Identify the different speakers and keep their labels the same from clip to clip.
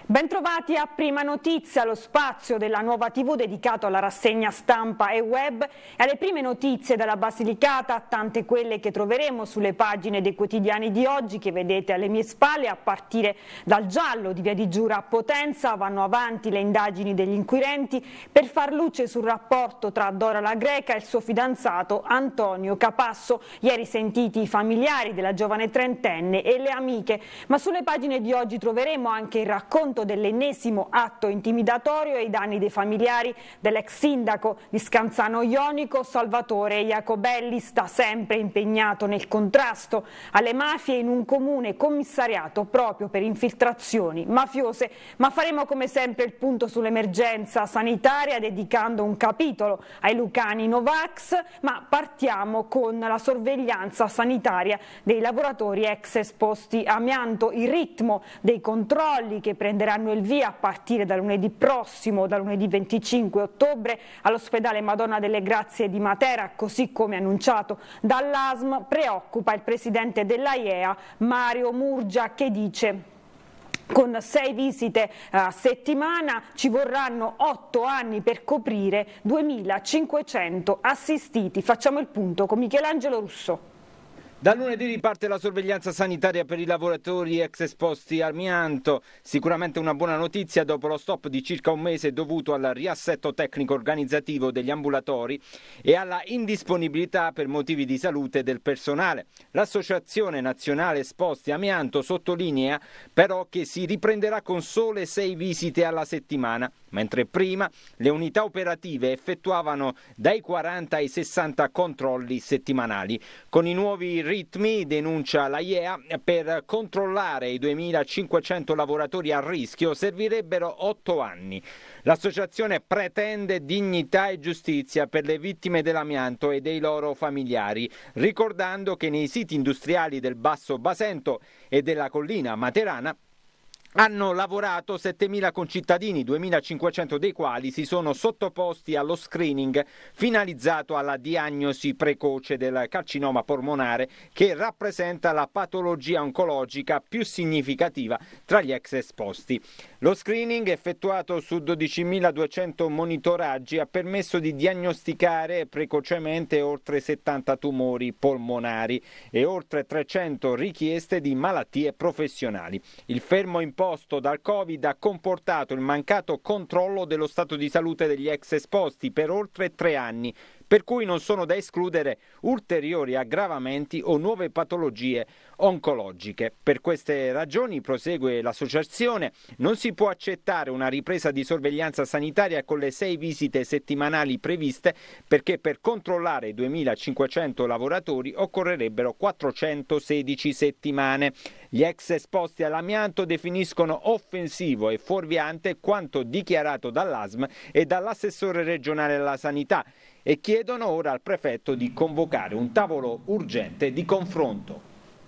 Speaker 1: Bentrovati a Prima Notizia, lo spazio della Nuova TV dedicato alla rassegna stampa e web e alle prime notizie dalla Basilicata, tante quelle che troveremo sulle pagine dei quotidiani di oggi che vedete alle mie spalle. A partire dal giallo di Via di Giura a Potenza vanno avanti le indagini degli inquirenti per far luce sul rapporto tra Dora La Greca e il suo fidanzato Antonio Capasso. Ieri sentiti i familiari della giovane trentenne e le amiche, ma sulle pagine di oggi troveremo anche il racconto dell'ennesimo atto intimidatorio ai danni dei familiari dell'ex sindaco di Scanzano Jonico. Salvatore Iacobelli sta sempre impegnato nel contrasto alle mafie in un comune commissariato proprio per infiltrazioni mafiose, ma faremo come sempre il punto sull'emergenza sanitaria dedicando un capitolo ai lucani Novax, ma partiamo con la sorveglianza sanitaria dei lavoratori ex esposti a amianto. Il ritmo dei controlli che prenderanno il via a partire da lunedì prossimo, da lunedì 25 ottobre all'ospedale Madonna delle Grazie di Matera, così come annunciato dall'ASM, preoccupa il presidente dell'AIEA Mario Murgia, che dice: con 6 visite a settimana ci vorranno 8 anni per coprire 2500 assistiti. Facciamo il punto con Michelangelo Russo.
Speaker 2: Da lunedì riparte la sorveglianza sanitaria per i lavoratori ex esposti a amianto. Sicuramente una buona notizia dopo lo stop di circa un mese dovuto al riassetto tecnico organizzativo degli ambulatori e alla indisponibilità per motivi di salute del personale. L'Associazione Nazionale Esposti a Amianto sottolinea però che si riprenderà con sole 6 visite alla settimana, mentre prima le unità operative effettuavano dai 40 ai 60 controlli settimanali. Con i nuovi ritmi, denuncia l'AIEA, per controllare i 2500 lavoratori a rischio servirebbero 8 anni. L'associazione pretende dignità e giustizia per le vittime dell'amianto e dei loro familiari, ricordando che nei siti industriali del Basso Basento e della collina materana hanno lavorato 7.000 concittadini, 2.500 dei quali si sono sottoposti allo screening finalizzato alla diagnosi precoce del carcinoma polmonare, che rappresenta la patologia oncologica più significativa tra gli ex esposti. Lo screening effettuato su 12.200 monitoraggi ha permesso di diagnosticare precocemente oltre 70 tumori polmonari e oltre 300 richieste di malattie professionali. Il fermo imposto dal Covid ha comportato il mancato controllo dello stato di salute degli ex esposti per oltre 3 anni, per cui non sono da escludere ulteriori aggravamenti o nuove patologie oncologiche. Per queste ragioni, prosegue l'associazione, non si può accettare una ripresa di sorveglianza sanitaria con le 6 visite settimanali previste, perché per controllare i 2500 lavoratori occorrerebbero 416 settimane. Gli ex esposti all'amianto definiscono offensivo e fuorviante quanto dichiarato dall'ASM e dall'assessore regionale alla sanità e chiedono ora al prefetto di convocare un tavolo urgente di confronto.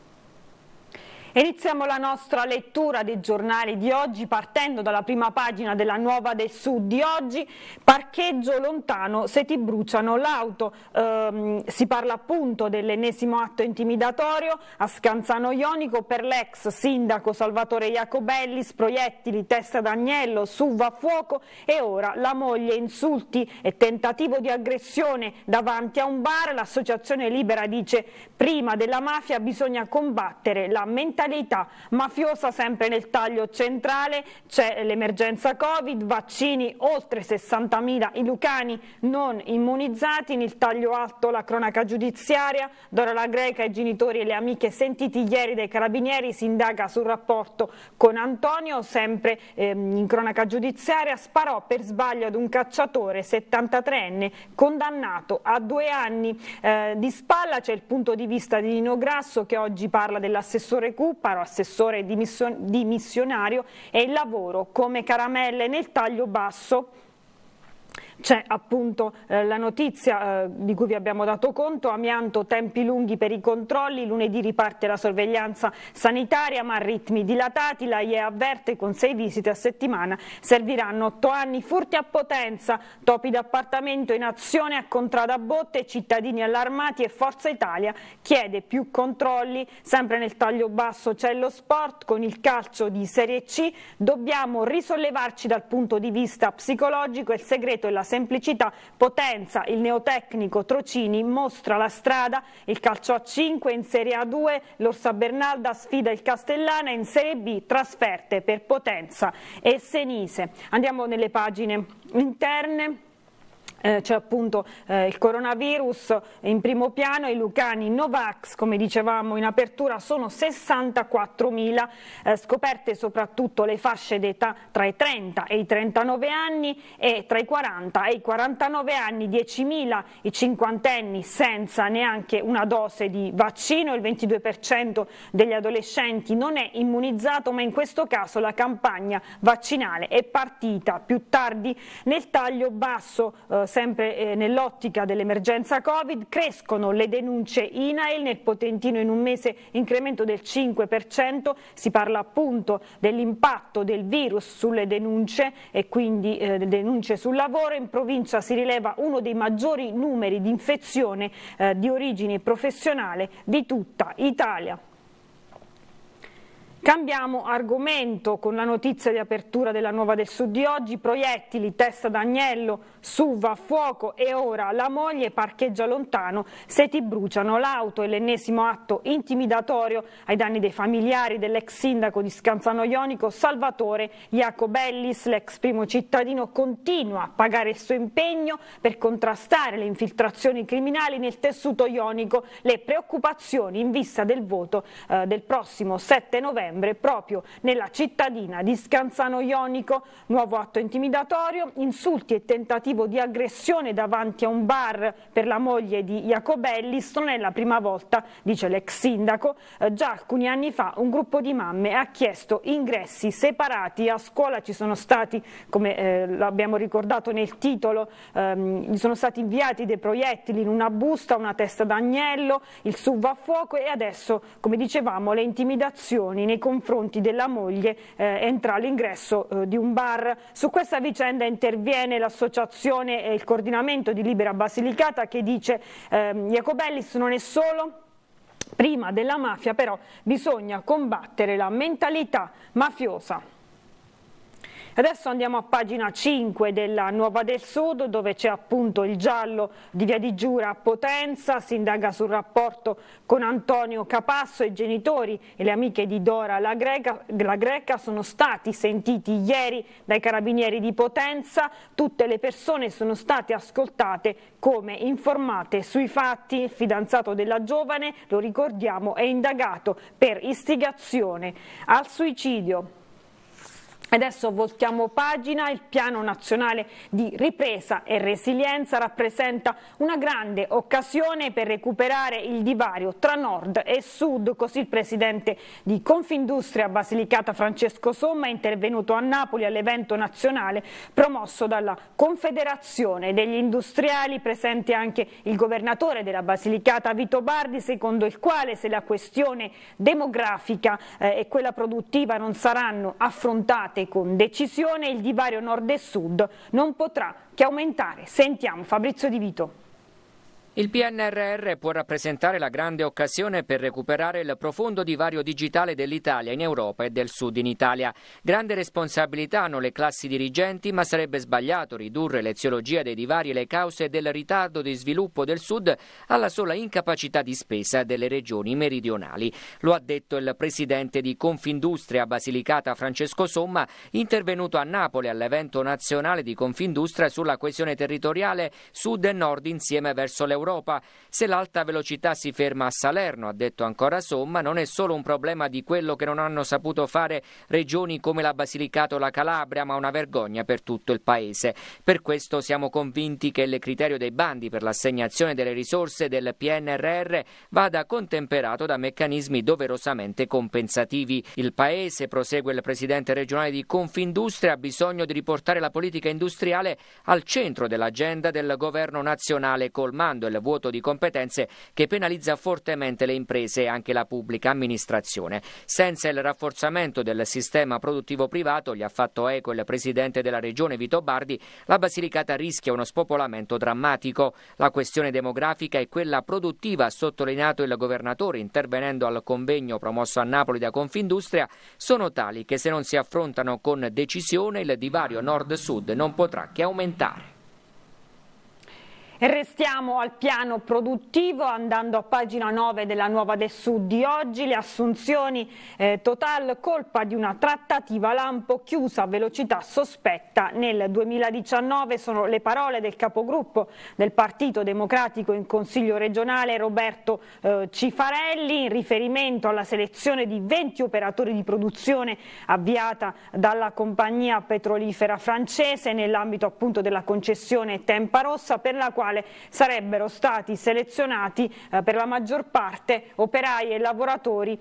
Speaker 1: Iniziamo la nostra lettura dei giornali di oggi partendo dalla prima pagina della Nuova del Sud di oggi. Parcheggio lontano se ti bruciano l'auto. Si parla appunto dell'ennesimo atto intimidatorio a Scanzano Jonico per l'ex sindaco Salvatore Iacobelli, proiettili, testa d'agnello, SUV a fuoco e ora la moglie, insulti e tentativo di aggressione davanti a un bar. L'associazione Libera dice: prima della mafia bisogna combattere la mentalità mafiosa. Sempre nel taglio centrale c'è l'emergenza Covid, vaccini, oltre 60.000 i lucani non immunizzati. Nel taglio alto la cronaca giudiziaria, Dora La Greca, i genitori e le amiche sentiti ieri dai carabinieri, si indaga sul rapporto con Antonio. Sempre in cronaca giudiziaria, sparò per sbaglio ad un cacciatore 73enne condannato a 2 anni di spalla. C'è il punto di vista di Nino Grasso, che oggi parla dell'assessore Cupparo, assessore dimissionario, e il lavoro come caramelle. Nel taglio basso C'è appunto la notizia di cui vi abbiamo dato conto: amianto, tempi lunghi per i controlli, lunedì riparte la sorveglianza sanitaria ma a ritmi dilatati, la IE avverte con 6 visite a settimana serviranno 8 anni, furti a Potenza, topi d'appartamento in azione a Contrada Botte, cittadini allarmati e Forza Italia chiede più controlli. Sempre nel taglio basso c'è lo sport con il calcio di Serie C, dobbiamo risollevarci dal punto di vista psicologico, il segreto è la semplicità, Potenza, il neotecnico Trocini mostra la strada, il calcio a 5 in Serie A2, l'Orsa Bernalda sfida il Castellana, in Serie B trasferte per Potenza e Senise. Andiamo nelle pagine interne. C'è appunto il coronavirus in primo piano, i lucani Novax, come dicevamo in apertura, sono 64.000, scoperte soprattutto le fasce d'età tra i 30 e i 39 anni e tra i 40 e i 49 anni 10.000 i cinquantenni senza neanche una dose di vaccino, il 22% degli adolescenti non è immunizzato, ma in questo caso la campagna vaccinale è partita più tardi. Nel taglio basso sempre nell'ottica dell'emergenza Covid, crescono le denunce INAIL, nel Potentino in un mese incremento del 5%, si parla appunto dell'impatto del virus sulle denunce e quindi denunce sul lavoro. In provincia si rileva uno dei maggiori numeri di infezione di origine professionale di tutta Italia. Cambiamo argomento con la notizia di apertura della Nuova del Sud di oggi: proiettili, testa d'agnello, SUV a fuoco e ora la moglie parcheggia lontano se ti bruciano l'auto. È l'ennesimo atto intimidatorio ai danni dei familiari dell'ex sindaco di Scanzano Jonico Salvatore Jacobellis. L'ex primo cittadino continua a pagare il suo impegno per contrastare le infiltrazioni criminali nel tessuto jonico, le preoccupazioni in vista del voto del prossimo 7 novembre proprio nella cittadina di Scanzano Jonico. Nuovo atto intimidatorio, insulti e tentativo di aggressione davanti a un bar per la moglie di Jacobellis. Non è la prima volta, dice l'ex sindaco, già alcuni anni fa un gruppo di mamme ha chiesto ingressi separati. A scuola ci sono stati, come l'abbiamo ricordato nel titolo, gli sono stati inviati dei proiettili in una busta, una testa d'agnello, il SUV a fuoco e adesso, come dicevamo, le intimidazioni nei confronti della moglie entra all'ingresso di un bar. Su questa vicenda interviene l'associazione e il coordinamento di Libera Basilicata che dice Jacobellis non è solo. Prima della mafia però bisogna combattere la mentalità mafiosa. Adesso andiamo a pagina 5 della Nuova del Sud, dove c'è appunto il giallo di Via di Giura a Potenza. Si indaga sul rapporto con Antonio Capasso. I genitori e le amiche di Dora la Greca sono stati sentiti ieri dai carabinieri di Potenza. Tutte le persone sono state ascoltate come informate sui fatti. Il fidanzato della giovane, lo ricordiamo, è indagato per istigazione al suicidio. Adesso voltiamo pagina. Il Piano Nazionale di Ripresa e Resilienza rappresenta una grande occasione per recuperare il divario tra nord e sud, così il presidente di Confindustria Basilicata Francesco Somma è intervenuto a Napoli all'evento nazionale promosso dalla Confederazione degli Industriali, presente anche il governatore della Basilicata Vito Bardi, secondo il quale se la questione demografica e quella produttiva non saranno affrontate con decisione, il divario nord e sud non potrà che aumentare. Sentiamo Fabrizio Di Vito.
Speaker 3: Il PNRR può rappresentare la grande occasione per recuperare il profondo divario digitale dell'Italia in Europa e del Sud in Italia. Grande responsabilità hanno le classi dirigenti, ma sarebbe sbagliato ridurre l'eziologia dei divari e le cause del ritardo di sviluppo del Sud alla sola incapacità di spesa delle regioni meridionali. Lo ha detto il presidente di Confindustria Basilicata Francesco Somma, intervenuto a Napoli all'evento nazionale di Confindustria sulla coesione territoriale Sud e Nord insieme verso l'Europa, Europa. Se l'alta velocità si ferma a Salerno, ha detto ancora Somma, non è solo un problema di quello che non hanno saputo fare regioni come la Basilicata o la Calabria, ma una vergogna per tutto il Paese. Per questo siamo convinti che il criterio dei bandi per l'assegnazione delle risorse del PNRR vada contemperato da meccanismi doverosamente compensativi. Il Paese, prosegue il presidente regionale di Confindustria, ha bisogno di riportare la politica industriale al centro dell'agenda del governo nazionale, colmando il vuoto di competenze che penalizza fortemente le imprese e anche la pubblica amministrazione. Senza il rafforzamento del sistema produttivo privato, gli ha fatto eco il presidente della regione Vito Bardi, la Basilicata rischia uno spopolamento drammatico. La questione demografica e quella produttiva, ha sottolineato il governatore intervenendo al convegno promosso a Napoli da Confindustria, sono tali che se non si affrontano con decisione il divario nord-sud non potrà che aumentare.
Speaker 1: E restiamo al piano produttivo andando a pagina 9 della Nuova del Sud di oggi. Le assunzioni Total colpa di una trattativa lampo chiusa a velocità sospetta nel 2019, sono le parole del capogruppo del Partito Democratico in Consiglio regionale Roberto Cifarelli in riferimento alla selezione di 20 operatori di produzione avviata dalla compagnia petrolifera francese nell'ambito appunto della concessione Tempa Rossa, per la quale sarebbero stati selezionati per la maggior parte operai e lavoratori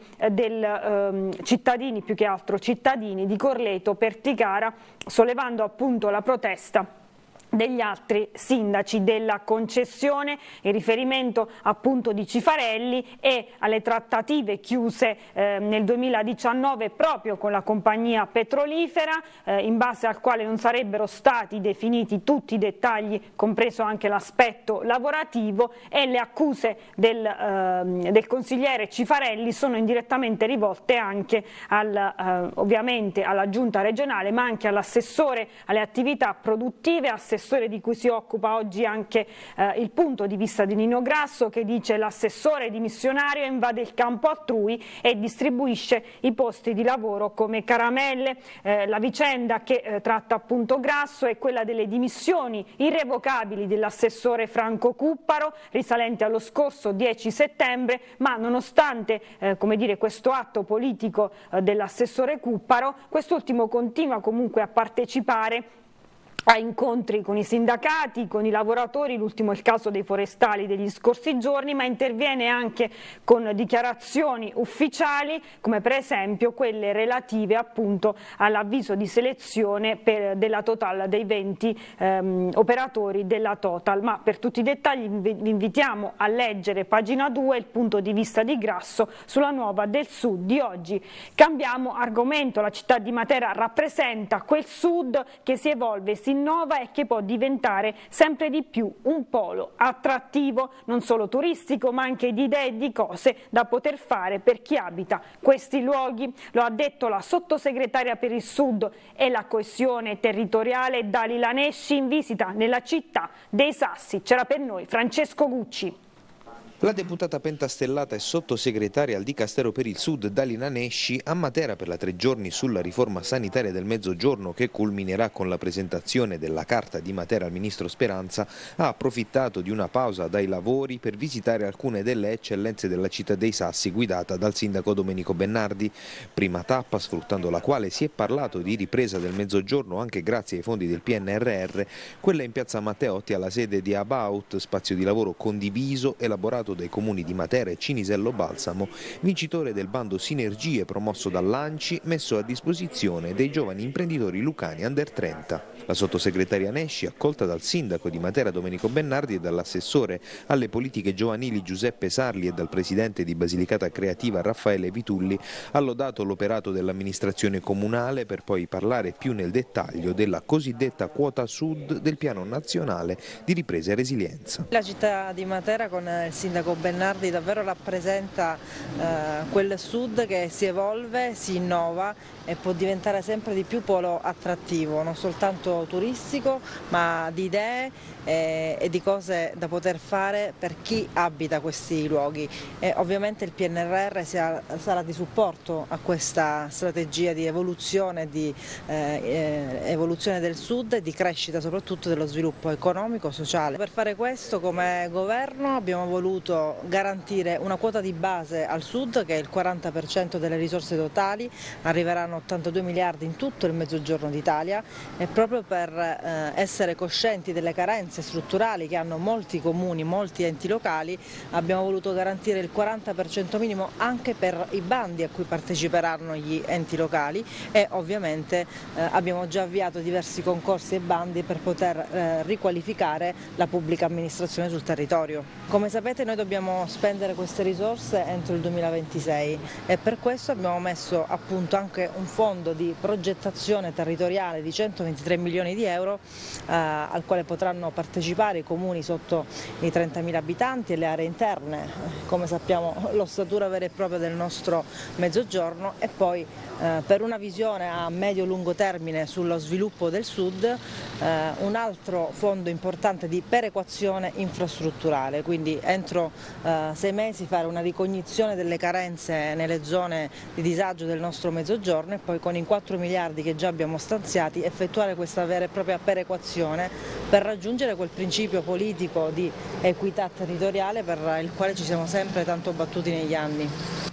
Speaker 1: cittadini, più che altro cittadini di Corleto, Perticara, sollevando appunto la protesta degli altri sindaci della concessione. Il riferimento appunto di Cifarelli e alle trattative chiuse nel 2019 proprio con la compagnia petrolifera, in base al quale non sarebbero stati definiti tutti i dettagli, compreso anche l'aspetto lavorativo, e le accuse del consigliere Cifarelli sono indirettamente rivolte anche ovviamente alla giunta regionale, ma anche all'assessore alle attività produttive, assessore di cui si occupa oggi anche il punto di vista di Nino Grasso, che dice: l'assessore dimissionario invade il campo altrui e distribuisce i posti di lavoro come caramelle. La vicenda che tratta appunto Grasso è quella delle dimissioni irrevocabili dell'assessore Franco Cupparo, risalente allo scorso 10 settembre, ma nonostante come dire, questo atto politico dell'assessore Cupparo, quest'ultimo continua comunque a partecipare a incontri con i sindacati, con i lavoratori, l'ultimo è il caso dei forestali degli scorsi giorni, ma interviene anche con dichiarazioni ufficiali, come per esempio quelle relative appunto all'avviso di selezione della Total, dei 20 operatori della Total. Ma per tutti i dettagli vi invitiamo a leggere pagina 2, il punto di vista di Grasso sulla Nuova del Sud di oggi. Cambiamo argomento, la città di Matera rappresenta quel Sud che si evolve, si innova e che può diventare sempre di più un polo attrattivo, non solo turistico, ma anche di idee e di cose da poter fare per chi abita questi luoghi. Lo ha detto la sottosegretaria per il Sud e la coesione territoriale Dalila Nesci in visita nella città dei Sassi. C'era per noi Francesco Gucci.
Speaker 4: La deputata pentastellata e sottosegretaria al Dicastero per il Sud Dalila Nesci a Matera per la 3 giorni sulla riforma sanitaria del Mezzogiorno, che culminerà con la presentazione della Carta di Matera al ministro Speranza, ha approfittato di una pausa dai lavori per visitare alcune delle eccellenze della città dei Sassi guidata dal sindaco Domenico Bennardi. Prima tappa sfruttando la quale si è parlato di ripresa del Mezzogiorno anche grazie ai fondi del PNRR, quella in piazza Matteotti alla sede di About, spazio di lavoro condiviso elaborato dai comuni di Matera e Cinisello Balsamo, vincitore del bando Sinergie promosso dall'ANCI, messo a disposizione dei giovani imprenditori lucani under 30. La sottosegretaria Nesci, accolta dal sindaco di Matera Domenico Bennardi e dall'assessore alle politiche giovanili Giuseppe Sarli e dal presidente di Basilicata Creativa Raffaele Vitulli, ha lodato l'operato dell'amministrazione comunale per poi parlare più nel dettaglio della cosiddetta quota sud del piano nazionale di ripresa e resilienza.
Speaker 5: La città di Matera con il sindaco sindaco Bennardi davvero rappresenta quel Sud che si evolve, si innova e può diventare sempre di più polo attrattivo, non soltanto turistico, ma di idee e di cose da poter fare per chi abita questi luoghi. E ovviamente il PNRR sarà di supporto a questa strategia di evoluzione del Sud e di crescita soprattutto dello sviluppo economico, sociale. Per fare questo come governo abbiamo voluto garantire una quota di base al Sud che è il 40% delle risorse totali, arriveranno 82 miliardi in tutto il Mezzogiorno d'Italia e proprio per essere coscienti delle carenze strutturali che hanno molti comuni, molti enti locali, abbiamo voluto garantire il 40% minimo anche per i bandi a cui parteciperanno gli enti locali e ovviamente abbiamo già avviato diversi concorsi e bandi per poter riqualificare la pubblica amministrazione sul territorio. Come sapete noi dobbiamo spendere queste risorse entro il 2026 e per questo abbiamo messo a punto anche un fondo di progettazione territoriale di 123 milioni di euro al quale potranno partecipare i comuni sotto i 30.000 abitanti e le aree interne, come sappiamo l'ossatura vera e propria del nostro Mezzogiorno, e poi per una visione a medio-lungo termine sullo sviluppo del Sud un altro fondo importante di perequazione infrastrutturale, quindi entro 6 mesi fare una ricognizione delle carenze nelle zone di disagio del nostro Mezzogiorno e poi con i 4 miliardi che già abbiamo stanziati effettuare questa vera e propria perequazione per raggiungere quel principio politico di equità territoriale per il quale ci siamo sempre tanto battuti negli anni.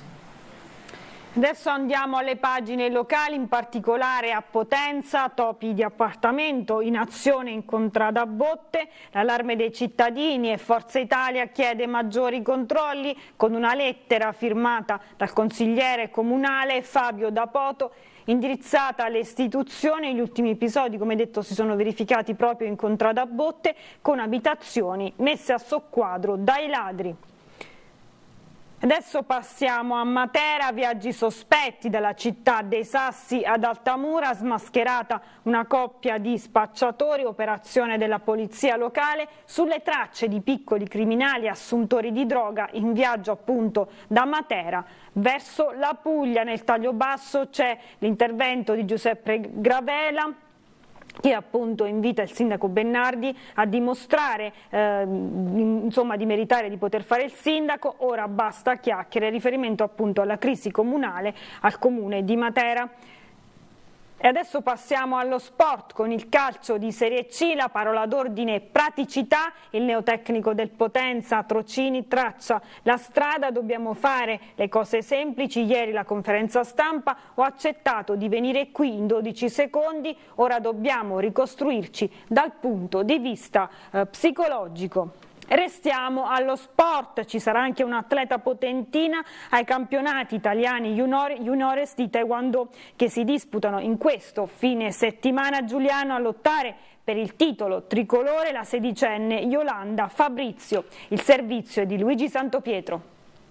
Speaker 1: Adesso andiamo alle pagine locali, in particolare a Potenza, topi di appartamento in azione in contrada Botte, l'allarme dei cittadini e Forza Italia chiede maggiori controlli con una lettera firmata dal consigliere comunale Fabio Dapoto indirizzata alle istituzioni. Gli ultimi episodi, come detto, si sono verificati proprio in contrada Botte con abitazioni messe a soqquadro dai ladri. Adesso passiamo a Matera, viaggi sospetti dalla città dei Sassi ad Altamura, smascherata una coppia di spacciatori, operazione della polizia locale sulle tracce di piccoli criminali assuntori di droga in viaggio appunto da Matera verso la Puglia. Nel taglio basso c'è l'intervento di Giuseppe Gravela, che appunto invita il sindaco Bennardi a dimostrare insomma di meritare di poter fare il sindaco. Ora basta chiacchiere, riferimento appunto alla crisi comunale al comune di Matera. E adesso passiamo allo sport con il calcio di Serie C, la parola d'ordine praticità, il neotecnico del Potenza Trocini traccia la strada, dobbiamo fare le cose semplici, ieri la conferenza stampa, ho accettato di venire qui in 12 secondi, ora dobbiamo ricostruirci dal punto di vista psicologico. Restiamo allo sport, ci sarà anche un'atleta potentina ai campionati italiani juniores di Taekwondo che si disputano in questo fine settimana. Giuliano a lottare per il titolo tricolore la sedicenne Yolanda Fabrizio. Il servizio è di Luigi Santopietro.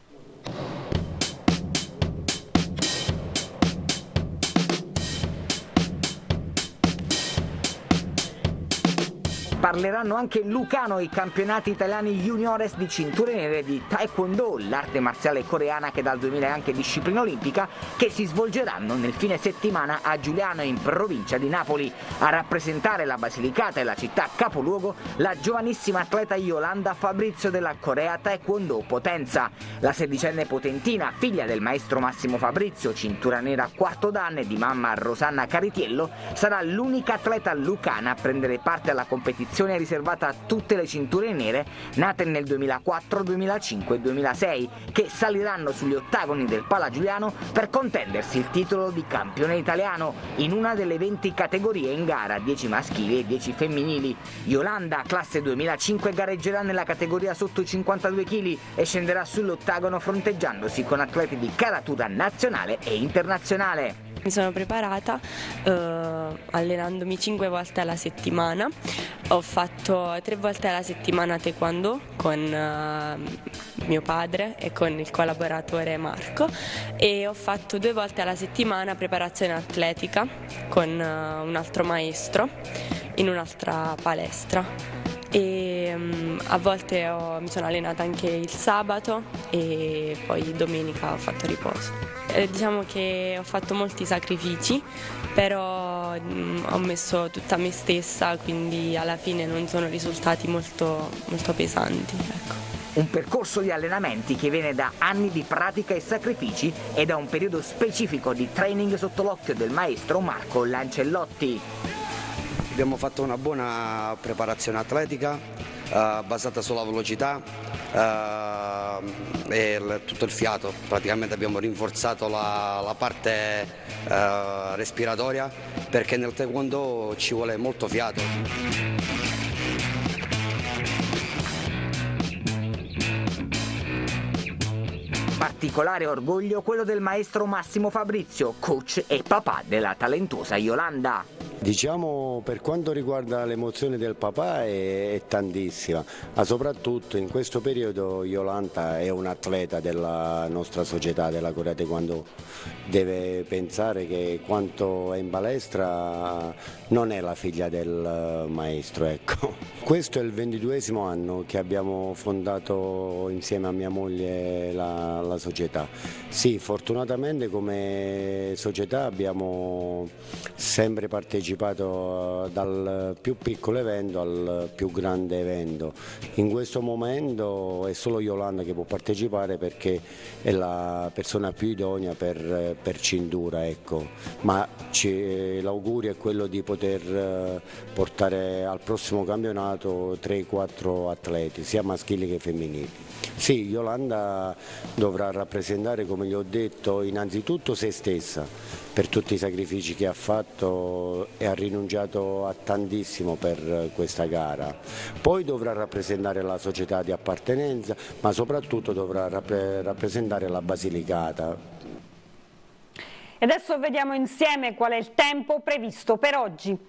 Speaker 6: Parleranno anche in Lucano i campionati italiani juniores di cinture nere di Taekwondo, l'arte marziale coreana che dal 2000 è anche disciplina olimpica, che si svolgeranno nel fine settimana a Giuliano in provincia di Napoli. A rappresentare la Basilicata e la città capoluogo la giovanissima atleta Yolanda Fabrizio della Corea Taekwondo Potenza. La sedicenne potentina, figlia del maestro Massimo Fabrizio, cintura nera quarto dan e di mamma Rosanna Caritiello, sarà l'unica atleta lucana a prendere parte alla competizione riservata a tutte le cinture nere nate nel 2004, 2005 e 2006, che saliranno sugli ottagoni del Palagiuliano per contendersi il titolo di campione italiano in una delle 20 categorie in gara, 10 maschili e 10 femminili. Yolanda, classe 2005, gareggerà nella categoria sotto i 52 kg e scenderà sull'ottagono fronteggiandosi con atleti di caratura nazionale e internazionale.
Speaker 7: Mi sono preparata allenandomi 5 volte alla settimana, ho fatto 3 volte alla settimana taekwondo con mio padre e con il collaboratore Marco e ho fatto 2 volte alla settimana preparazione atletica con un altro maestro in un'altra palestra. e a volte mi sono allenata anche il sabato e poi domenica ho fatto riposo. Diciamo che ho fatto molti sacrifici, però ho messo tutta me stessa, quindi alla fine non sono risultati molto pesanti. Ecco.
Speaker 6: Un percorso di allenamenti che viene da anni di pratica e sacrifici e da un periodo specifico di training sotto l'occhio del maestro Marco Lancellotti.
Speaker 8: Abbiamo fatto una buona preparazione atletica basata sulla velocità e tutto il fiato. Praticamente abbiamo rinforzato la parte respiratoria, perché nel taekwondo ci vuole molto fiato.
Speaker 6: Particolare orgoglio quello del maestro Massimo Fabrizio, coach e papà della talentuosa Yolanda.
Speaker 9: Diciamo, per quanto riguarda l'emozione del papà è tantissima, ma soprattutto in questo periodo Yolanda è un atleta della nostra società, della Corea Taekwondo. Deve pensare che quanto è in palestra non è la figlia del maestro, ecco. Questo è il 22esimo anno che abbiamo fondato insieme a mia moglie la società. Sì, fortunatamente come società abbiamo sempre partecipato dal più piccolo evento al più grande evento. In questo momento è solo Yolanda che può partecipare perché è la persona più idonea per cintura, ecco. Ma l'augurio è quello di poter portare al prossimo campionato 3-4 atleti, sia maschili che femminili. Sì, Yolanda dovrà rappresentare, come gli ho detto, innanzitutto se stessa per tutti i sacrifici che ha fatto e ha rinunciato a tantissimo per questa gara. Poi dovrà rappresentare la società di appartenenza, ma soprattutto dovrà rappresentare la Basilicata.
Speaker 1: E adesso vediamo insieme qual è il tempo previsto per oggi.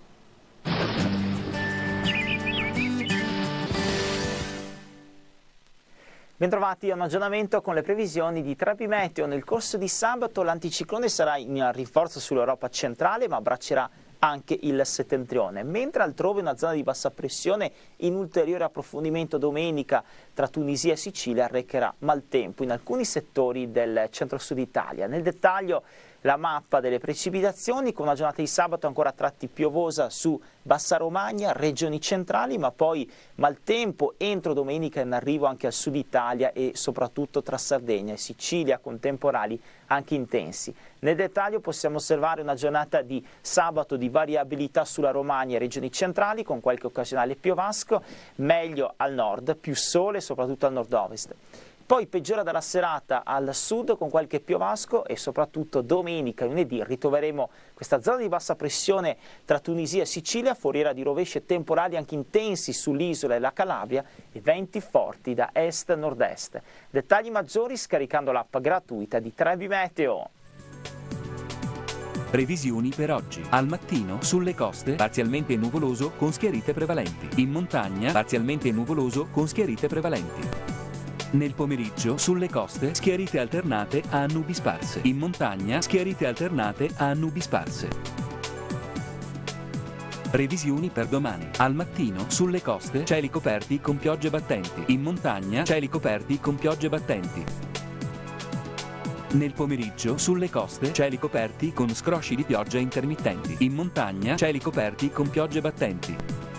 Speaker 10: Bentrovati a un aggiornamento con le previsioni di Trebi Meteo. Nel corso di sabato l'anticiclone sarà in rinforzo sull'Europa centrale, ma abbraccerà anche il settentrione, mentre altrove una zona di bassa pressione in ulteriore approfondimento domenica tra Tunisia e Sicilia arrecherà maltempo in alcuni settori del centro-sud Italia. Nel dettaglio la mappa delle precipitazioni con una giornata di sabato ancora a tratti piovosa su Bassa Romagna, regioni centrali, ma poi maltempo entro domenica in arrivo anche al sud Italia e soprattutto tra Sardegna e Sicilia con temporali anche intensi. Nel dettaglio possiamo osservare una giornata di sabato di variabilità sulla Romagna e regioni centrali con qualche occasionale piovasco, meglio al nord, più sole soprattutto al nord-ovest. Poi peggiora dalla serata al sud con qualche piovasco e soprattutto domenica e lunedì ritroveremo questa zona di bassa pressione tra Tunisia e Sicilia, foriera di rovesci e temporali anche intensi sull'isola e la Calabria e venti forti da est-nord-est. Dettagli maggiori scaricando l'app gratuita di Trebi Meteo.
Speaker 11: Previsioni per oggi. Al mattino, sulle coste, parzialmente nuvoloso con schiarite prevalenti. In montagna, parzialmente nuvoloso con schiarite prevalenti. Nel pomeriggio, sulle coste, schiarite alternate a nubi sparse. In montagna, schiarite alternate a nubi sparse. Previsioni per domani. Al mattino, sulle coste, cieli coperti con piogge battenti. In montagna, cieli coperti con piogge battenti. Nel pomeriggio, sulle coste, cieli coperti con scrosci di pioggia intermittenti. In montagna, cieli coperti con piogge battenti.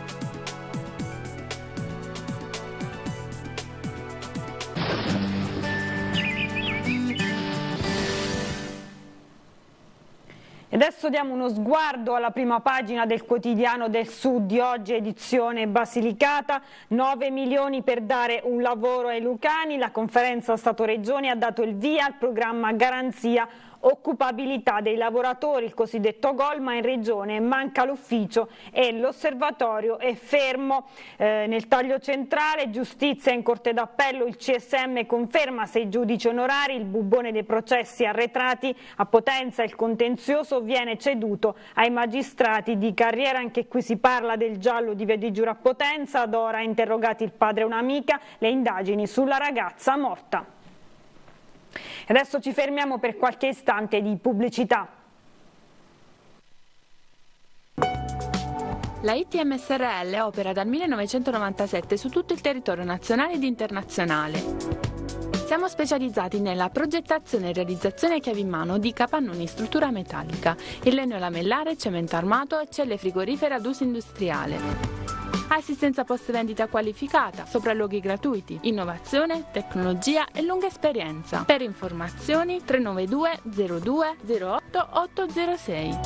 Speaker 1: Adesso diamo uno sguardo alla prima pagina del Quotidiano del Sud di oggi, edizione Basilicata. 9 milioni per dare un lavoro ai lucani. La conferenza Stato-Regioni ha dato il via al programma Garanzia Occupabilità dei lavoratori, il cosiddetto GOL, ma in regione manca l'ufficio e l'osservatorio è fermo. Nel taglio centrale, giustizia in corte d'appello, il CSM conferma 6 giudici onorari, il bubbone dei processi arretrati a Potenza, il contenzioso viene ceduto ai magistrati di carriera. Anche qui si parla del giallo di Via di Giura a Potenza, ad ora interrogati il padre e un'amica, le indagini sulla ragazza morta. Adesso ci fermiamo per qualche istante di pubblicità.
Speaker 12: La ITM SRL opera dal 1997 su tutto il territorio nazionale ed internazionale. Siamo specializzati nella progettazione e realizzazione a chiave in mano di capannoni in struttura metallica, in legno lamellare, cemento armato e celle frigorifere ad uso industriale. Assistenza post vendita qualificata, sopralluoghi gratuiti, innovazione, tecnologia e lunga esperienza. Per informazioni 392 02 08 806.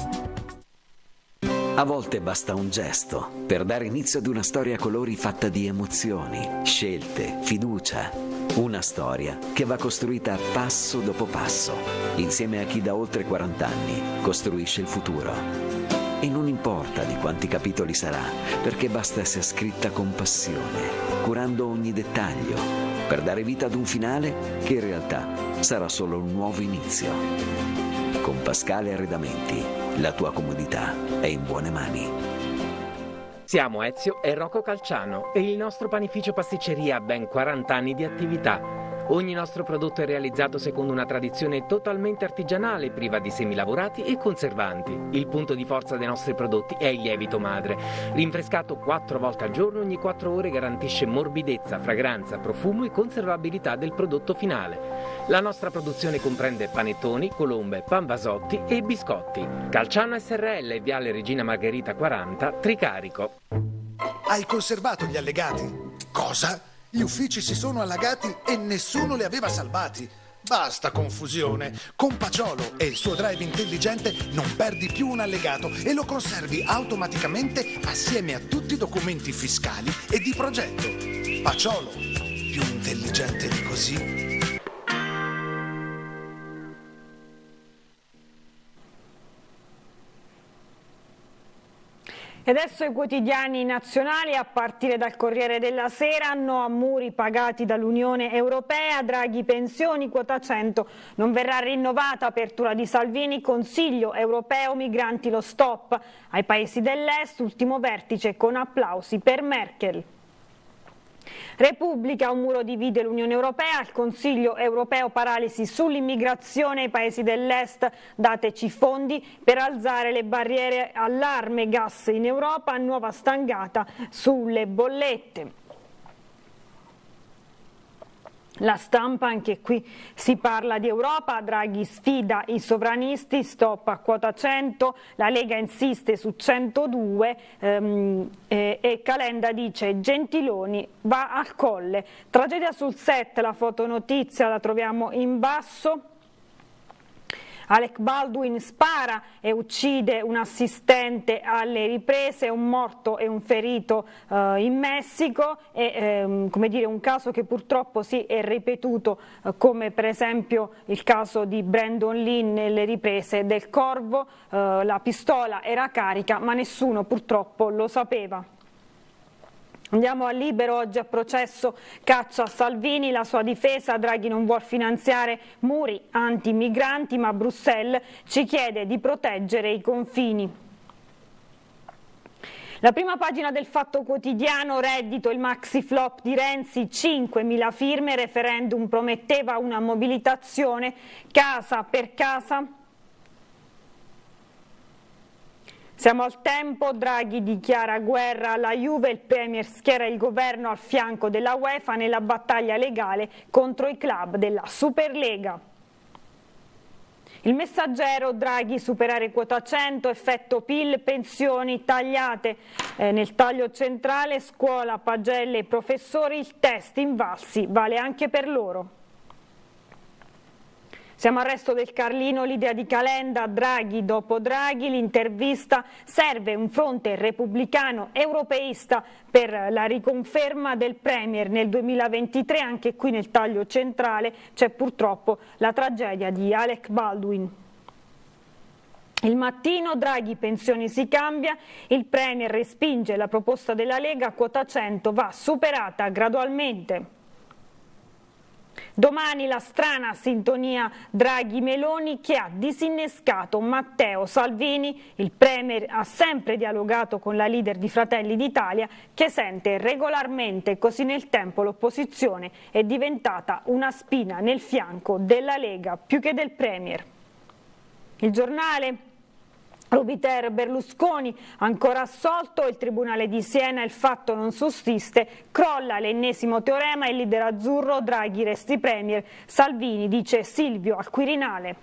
Speaker 13: A volte basta un gesto per dare inizio ad una storia a colori fatta di emozioni, scelte, fiducia. Una storia che va costruita passo dopo passo, insieme a chi da oltre 40 anni costruisce il futuro. E non importa di quanti capitoli sarà, perché basta essere scritta con passione, curando ogni dettaglio, per dare vita ad un finale che in realtà sarà solo un nuovo inizio. Con Pascale Arredamenti, la tua comodità è in buone mani.
Speaker 14: Siamo Ezio e Rocco Calciano e il nostro panificio pasticceria ha ben 40 anni di attività. Ogni nostro prodotto è realizzato secondo una tradizione totalmente artigianale, priva di semilavorati e conservanti. Il punto di forza dei nostri prodotti è il lievito madre. Rinfrescato 4 volte al giorno, ogni 4 ore garantisce morbidezza, fragranza, profumo e conservabilità del prodotto finale. La nostra produzione comprende panettoni, colombe, panvasotti e biscotti. Calciano SRL, Viale Regina Margherita 40, Tricarico.
Speaker 15: Hai conservato gli allegati? Cosa? Gli uffici si sono allagati e nessuno li aveva salvati. Basta confusione. Con Paciolo e il suo drive intelligente non perdi più un allegato e lo conservi automaticamente assieme a tutti i documenti fiscali e di progetto. Paciolo, più intelligente di così.
Speaker 1: E adesso i quotidiani nazionali, a partire dal Corriere della Sera. No a muri pagati dall'Unione Europea, Draghi pensioni, quota 100 non verrà rinnovata, apertura di Salvini, Consiglio Europeo, migranti lo stop ai paesi dell'Est, ultimo vertice con applausi per Merkel. Repubblica, un muro divide l'Unione Europea, il Consiglio Europeo paralisi sull'immigrazione ai paesi dell'Est, dateci fondi per alzare le barriere, allarme gas in Europa, nuova stangata sulle bollette. La Stampa, anche qui si parla di Europa, Draghi sfida i sovranisti, stop a quota 100, la Lega insiste su 102 e Calenda dice Gentiloni va al Colle. Tragedia sul set, la fotonotizia la troviamo in basso. Alec Baldwin spara e uccide un assistente alle riprese, un morto e un ferito in Messico, e come dire, un caso che purtroppo si è ripetuto, come per esempio il caso di Brandon Lee nelle riprese del Corvo. La pistola era carica ma nessuno purtroppo lo sapeva. Andiamo a Libero, oggi a processo caccia Salvini, la sua difesa, Draghi non vuol finanziare muri anti-migranti ma Bruxelles ci chiede di proteggere i confini. La prima pagina del Fatto Quotidiano, reddito, il maxi flop di Renzi, 5.000 firme, referendum prometteva una mobilitazione casa per casa. Siamo al Tempo, Draghi dichiara guerra alla Juve, il Premier schiera il governo al fianco della UEFA nella battaglia legale contro i club della Superlega. Il Messaggero, Draghi superare quota 100, effetto PIL, pensioni tagliate. Nel taglio centrale, scuola, pagelle e professori, il test invalsi vale anche per loro. Siamo al Resto del Carlino, l'idea di Calenda, Draghi dopo Draghi, l'intervista, serve un fronte repubblicano europeista per la riconferma del Premier nel 2023, anche qui nel taglio centrale c'è purtroppo la tragedia di Alec Baldwin. Il Mattino, Draghi pensioni si cambia, il Premier respinge la proposta della Lega, quota 100 va superata gradualmente. Domani la strana sintonia Draghi-Meloni che ha disinnescato Matteo Salvini. Il Premier ha sempre dialogato con la leader di Fratelli d'Italia che sente regolarmente, così nel tempo l'opposizione è diventata una spina nel fianco della Lega più che del Premier. Il Giornale, L'Obiter Berlusconi ancora assolto, il Tribunale di Siena il fatto non sussiste, crolla l'ennesimo teorema, il leader azzurro, Draghi resti premier, Salvini dice Silvio al Quirinale.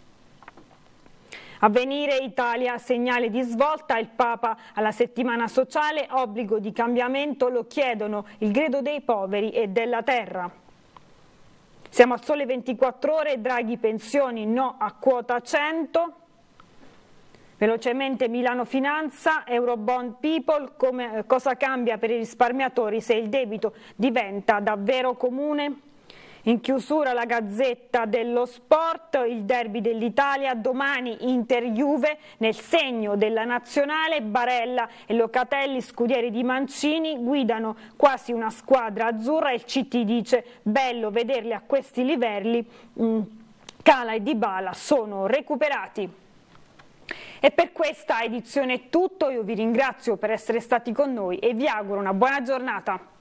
Speaker 1: Avvenire Italia, segnale di svolta, il Papa alla settimana sociale, obbligo di cambiamento, lo chiedono il grido dei poveri e della terra. Siamo al Sole 24 Ore, Draghi pensioni no a quota 100. Velocemente Milano Finanza, Eurobond People, cosa cambia per i risparmiatori se il debito diventa davvero comune? In chiusura la Gazzetta dello Sport, il derby dell'Italia, domani Inter-Juve, nel segno della nazionale, Barella e Locatelli, scudieri di Mancini, guidano quasi una squadra azzurra, il CT dice bello vederli a questi livelli, Cala e Dybala sono recuperati. E per questa edizione è tutto, io vi ringrazio per essere stati con noi e vi auguro una buona giornata.